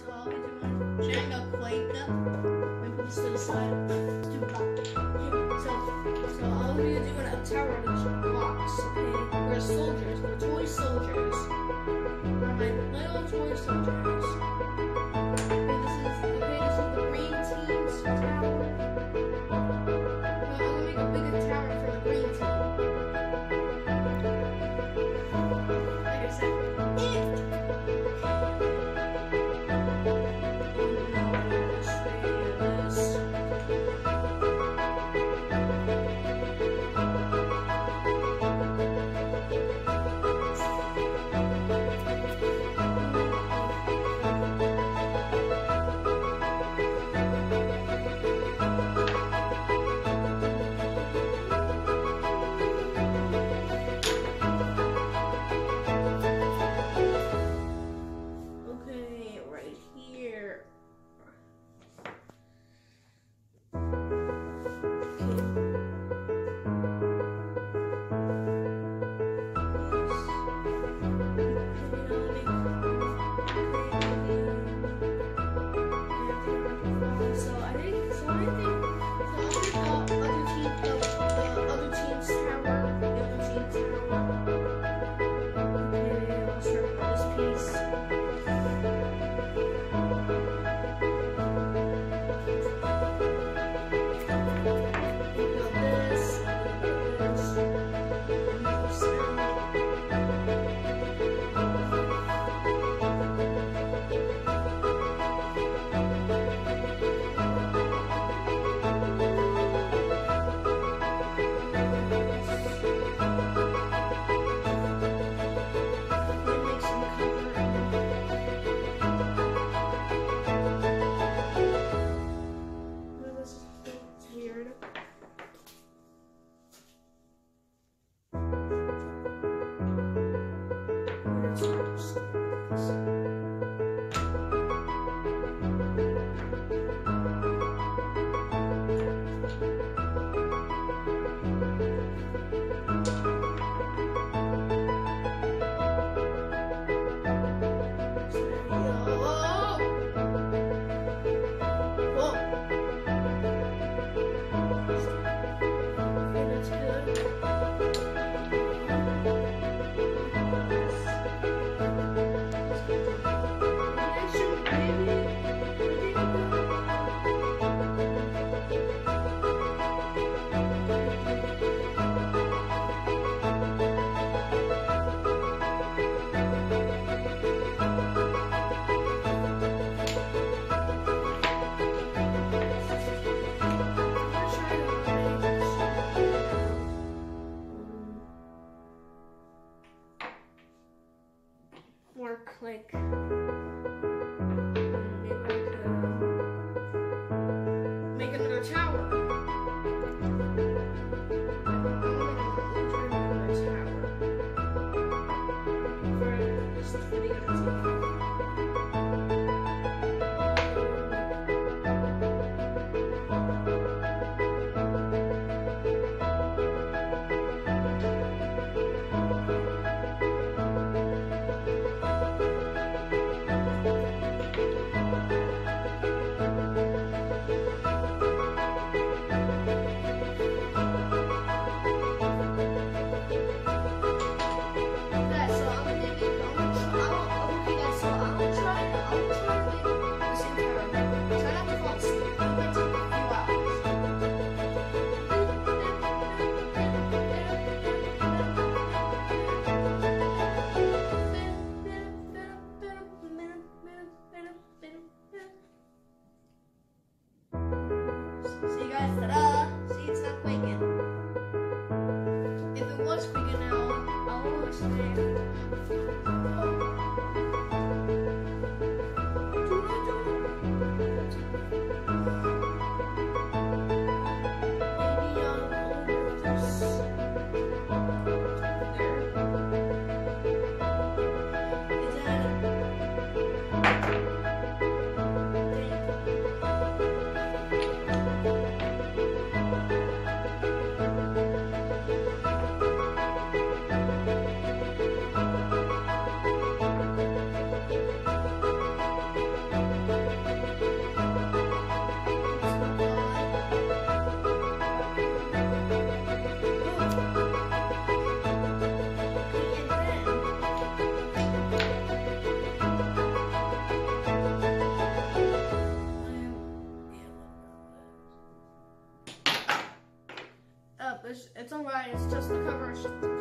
So I'll be doing jengo quake. Let me put this to the side. So I'll be doing a tower of blocks. Okay, we're soldiers. We're toy soldiers. We're my little toy soldiers. Okay, this is the green team's tower. I'm gonna make a bigger tower for the green team. Like I said. Like maybe I could make another tower. I'm gonna try another tower for this video team. It's alright, it's just the cover